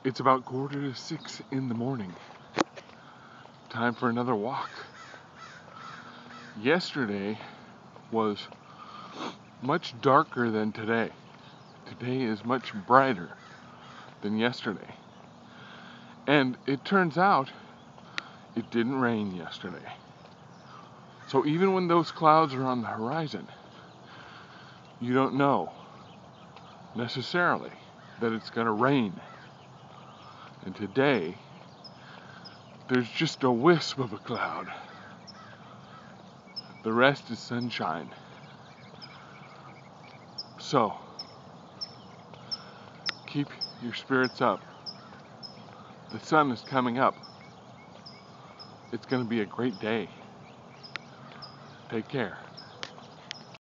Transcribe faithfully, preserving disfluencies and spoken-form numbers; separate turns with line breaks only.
It's about quarter to six in the morning. Time for another walk. Yesterday was much darker than today. Today is much brighter than yesterday. And it turns out it didn't rain yesterday. So even when those clouds are on the horizon, you don't know necessarily that it's going to rain. And today, there's just a wisp of a cloud. The rest is sunshine. So, keep your spirits up. The sun is coming up. It's going to be a great day. Take care.